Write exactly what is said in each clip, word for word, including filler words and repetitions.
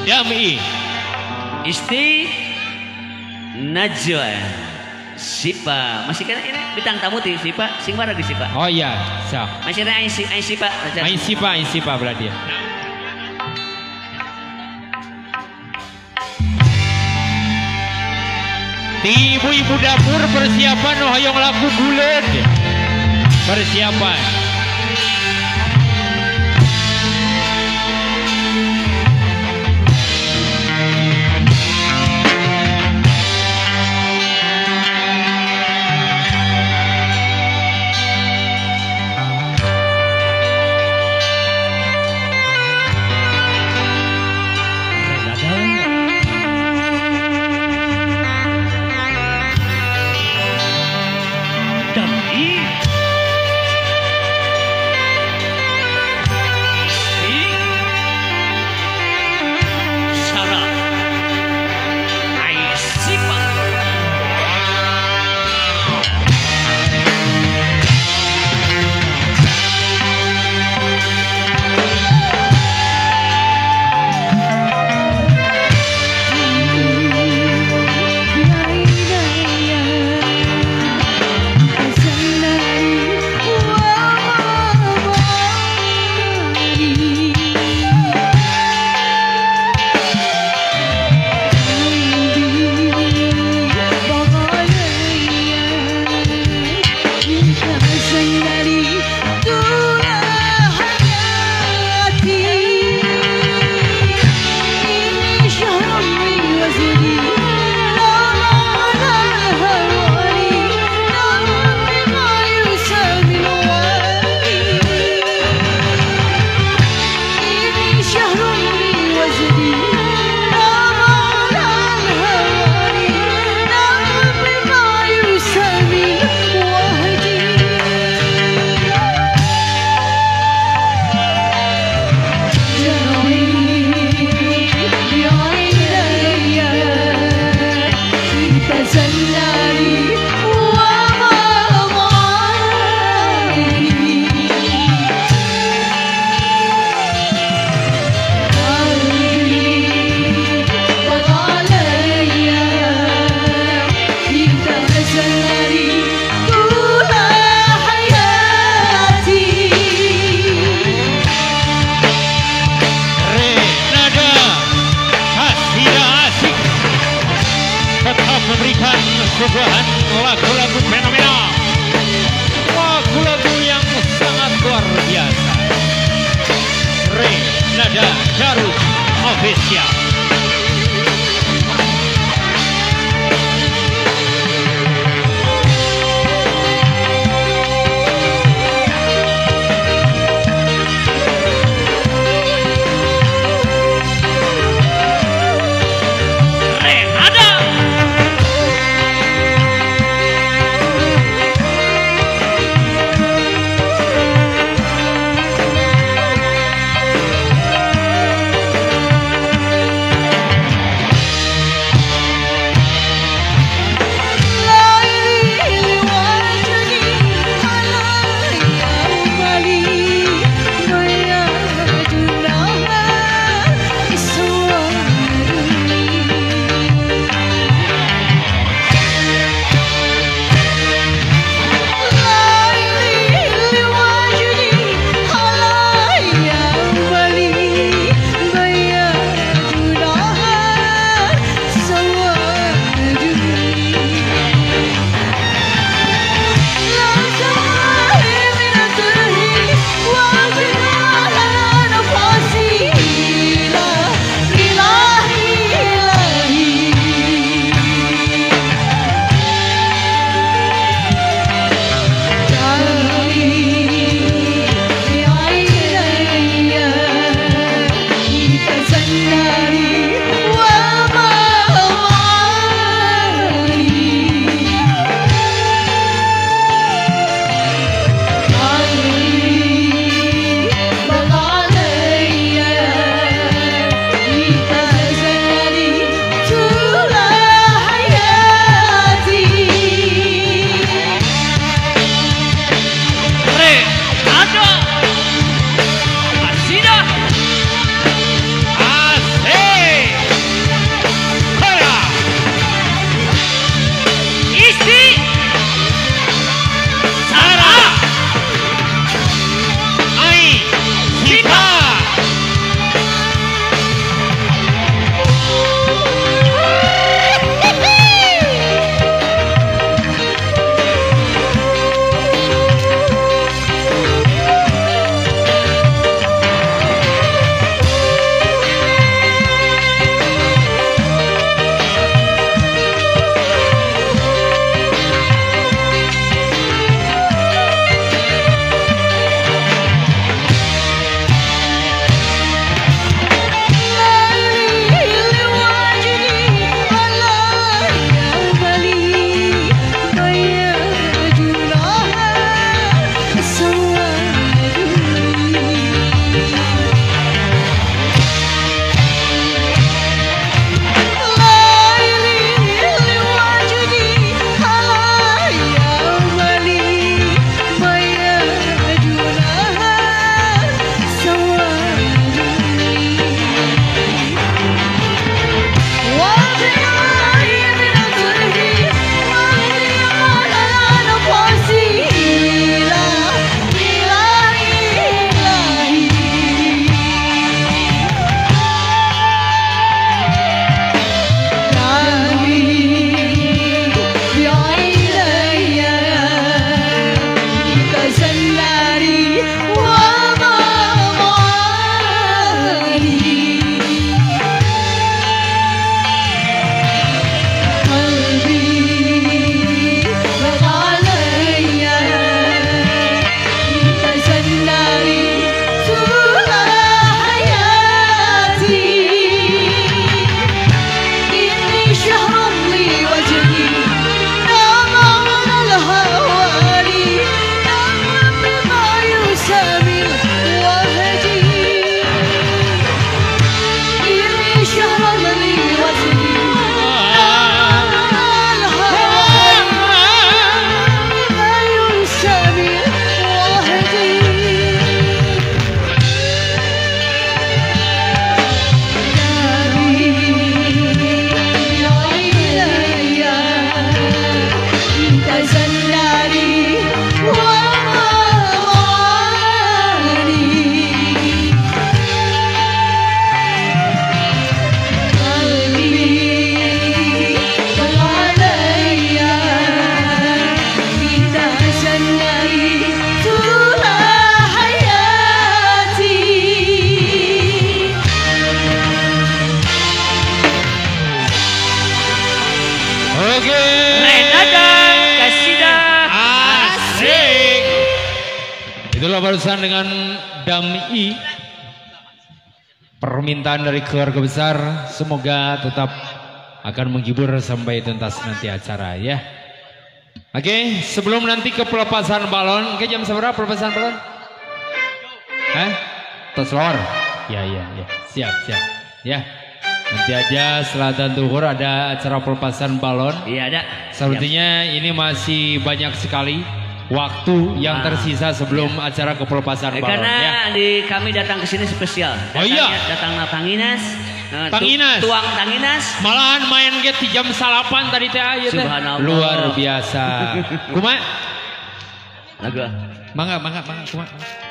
Dami Isti Najwa Sipa masih kan ini bintang tamu ti Sipa sing bara di Sipa. Oh iya sah Masih ada ain si ain Sipa Ain Sipa Ain Sipa berarti ya. Ti ibu-ibu dapur persiapan oh hoyong laku bulet persiapan. Memberikan suguhan lagu-lagu fenomenal, lagu-lagu yang sangat luar biasa. Renada Garut Official. Itulah barusan dengan Dami. Permintaan dari keluarga besar, semoga tetap akan menghibur sampai tuntas nanti acara ya. Oke, sebelum nanti ke pelepasan balon, ke jam seberapa pelepasan balon? Hah? Toslor? Ya, ya, ya. Siap, siap. Ya. Nanti aja setelah dan duhur ada acara pelepasan balon. Iya, ada. Sepertinya ini masih banyak sekali waktu yang nah, tersisa sebelum ya. acara kepelepasan balon. Karena ya. di kami datang ke sini spesial. Datangnya, oh iya. Datang na Tanginas. Uh, Tanginas. Tu, tuang Tanginas. Malahan main get di jam salapan tadi teh aja teh. Luar biasa. Kuma? Lagu. Mangga, mangga, mangga, kuma.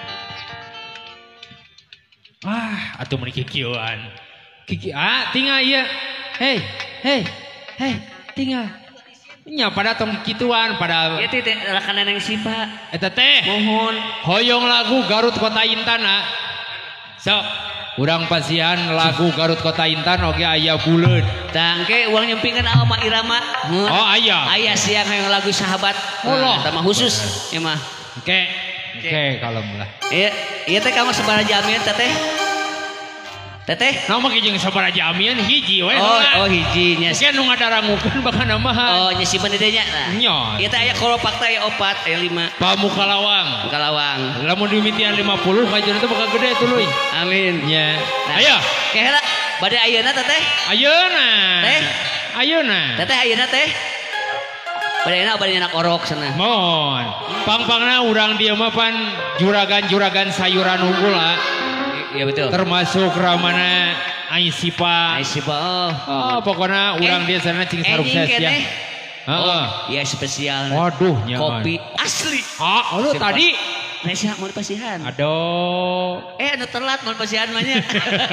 Ah, atuh meuni kikieuan. Kiki, ah, tinggal iya. Hei, hei, hei, tinggal. Nya pada tong kituan pada ieu teh rakanan yang sipa eta teh mohon hoyong lagu Garut Kota Intan na sok urang pasihan lagu Garut Kota Intan oge aya buleud tangke uang nyempingkeun alma irama oh aya aya siang hoyong lagu sahabat Allah eta mah khusus ieu mah oke oke kalem lah ieu ieu teh kamu sabaraha jamian teh Teteh, nama kijeng sabaraha jamian hiji we. Oh, oh hijinya. Geus nu ngadarangukeun bakal namahan. Oh, nya simpen di dinya nah. Nya. Ieu teh aya kolopak teh aya opat, aya lima. Pamuka lawang. Kalawang. Lamun dimitian lima puluh kajeuna teh bakal gede tuluy. Amin. Nya. Nah, Aya. Keheula bade ayeuna teteh. Ayeuna. Teh. Ayeuna. Teteh ayeuna teh. Bade ayeuna bade anak orok sana. Mohon. Pang-pangna urang dieu mah pan juragan-juragan sayuran unggul lah. Iya betul. Termasuk ramana Aisipa. Aisipa. Oh, oh pokoknya urang dia sana cing sukses ya. Heeh. Oh, iya spesial. Waduh, nyaman. Kopi asli. Ah, lu tadi Nesa mau pasihan. Aduh. Eh, anu telat mau pasihan mah nya.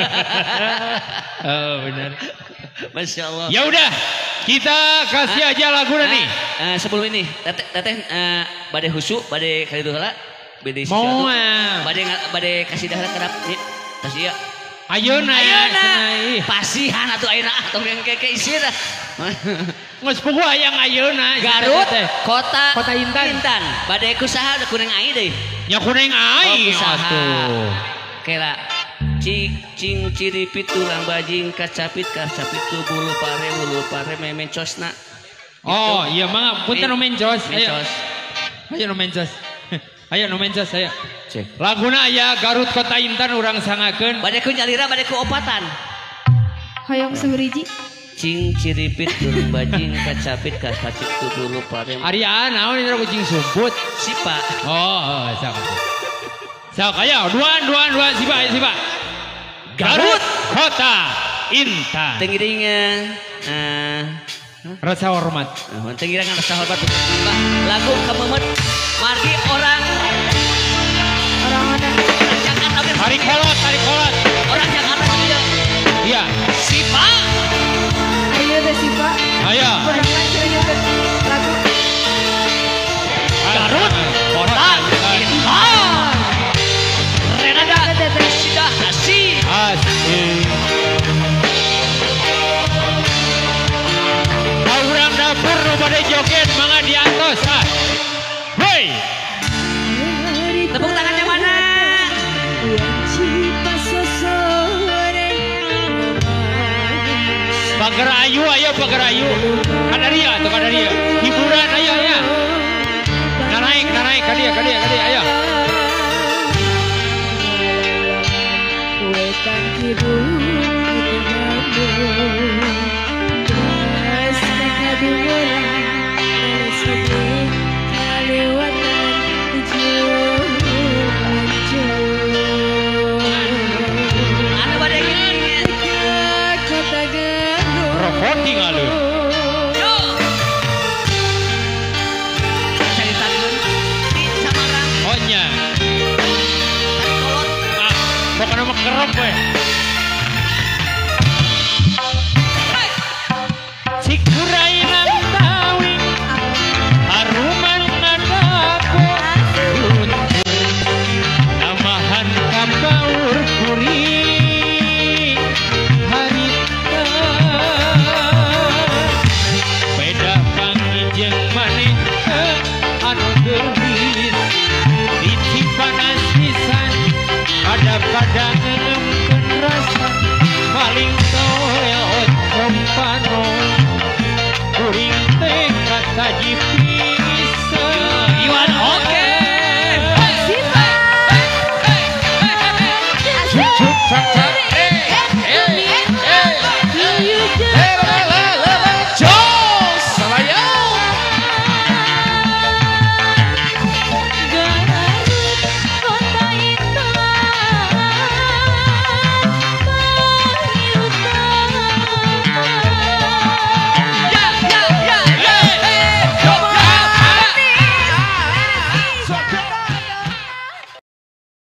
Oh, benar. Masya Allah. Ya udah, kita kasih ah, aja lagu ah, nih. Uh, sebelum ini, teteh, teteh uh, bade husu, bade kali heula. Bade mau bade bade kasih dahar kerap nih kasih ya ayeuna ayeuna pasihan atuh ayeuna tong yang keke isi dah geus puguh hayang ayeuna Garut kota kota Intan Intan bade kusaha da kuneng ai deui nya kuneng ai atuh kela cing cing ciri pitulang bajing kacapit kacapit tu bulu pare bulu pare memencosna oh iya mangga punten nu mencos ayo ayo nu mencos ayo nu mencos saya cek laguna aya Garut Kota Intan urang sangakeun bade ku nyalira bade ku opatan hoyong sabariji cing ciripit burung bajing kacapit kacapit tu bulu pare Arya naon ini kucing sumput sipa oh sok sok ayo duaan duaan duaan sipa ayo sipa Garut Kota Intan tengiringan eh rasa hormat tengiringan rasa hormat lagu kememet margi orang orang mana orang Jakarta tarik kolot tarik kolot orang Jakarta juga iya sipa ayo deh sipa ayo orang lain cerita lagu Garut Kota Intan Renada sudah asih asih orang dapur nu bade joget mangga diantos ah hei tepuk tangannya mana pagar ayu ayo pagar ayu kadaria tuh kadaria hiburan ayo ya nanaik nanaik kadia kadia kadia ayo Rokoting alu. Yo. Cerita di Samarang. Oh nya. Kolot. Ah, pokoknya mah kerep we. Cikurai lantawi haruman nadaku namahan kabaur kuri harita ngadangeun rasa paling lewat kompano kuring teh kata jipi